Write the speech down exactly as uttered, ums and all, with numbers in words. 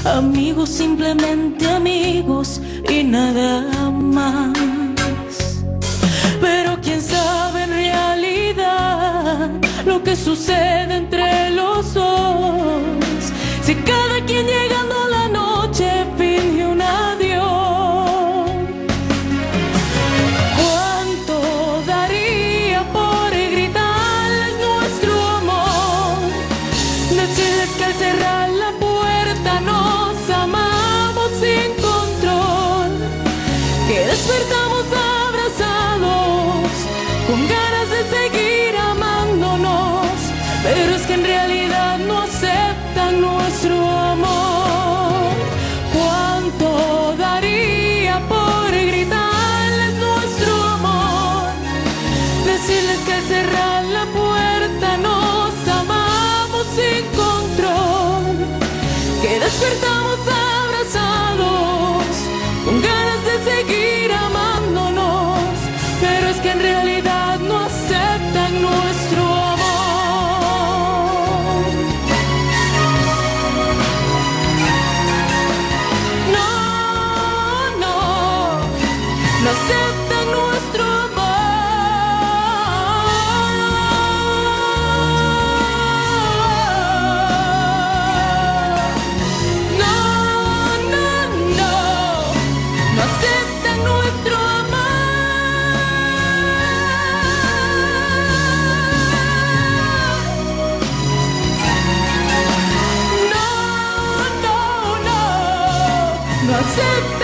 amigos, simplemente amigos y nada más. Pero quién sabe en realidad lo que sucede entre los dos, si cada quien llegando la noche finge un adiós. ¿Cuánto daría por gritarles nuestro amor? Decirles que al cerrar la puerta nos amamos sin control, que despertamos abrazados con ganas de seguir amándonos, pero es que en realidad no aceptan nuestro amor. ¿Cuánto daría por gritarles nuestro amor? Decirles que al cerrar la puerta nos amamos sin control, que despertamos abrazados con ganas de seguir amándonos, pero es que en realidad no aceptan nuestro amor. No, no, no aceptan nuestro amor. No, no, no, no aceptan nuestro amor. No, no, no, no aceptan.